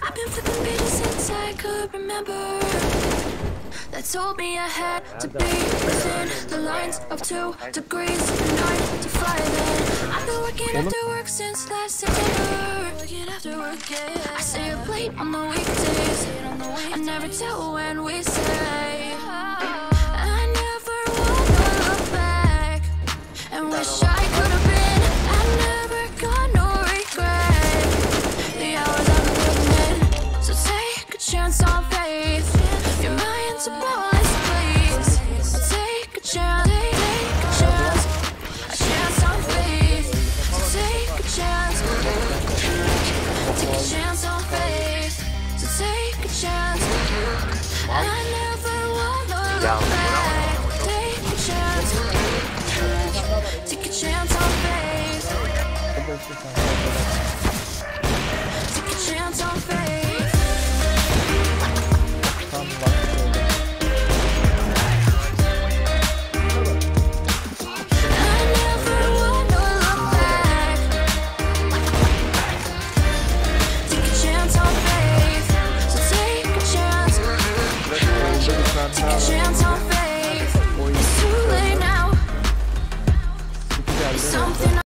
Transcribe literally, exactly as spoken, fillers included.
I've been flipping pages since I could remember. That told me I had to be within the lines of two degrees, nine to five. And I've been working after work since last September. Working after work, yeah. I stay up late on the weekdays. I never tell when we say. I never wanna look back and wish I could have been. I never got no regret. The hours I've been putting in. So take a chance on faith. Your mind's a bonus, please. Take a chance, take a chance, a chance on faith. So take a chance, take a chance on faith. So take a chance. I never wanna look back. Take a chance, take a chance on faith. Take a chance on